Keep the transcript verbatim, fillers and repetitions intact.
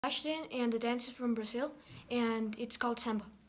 Ashton, and the dance is from Brazil, and it's called samba.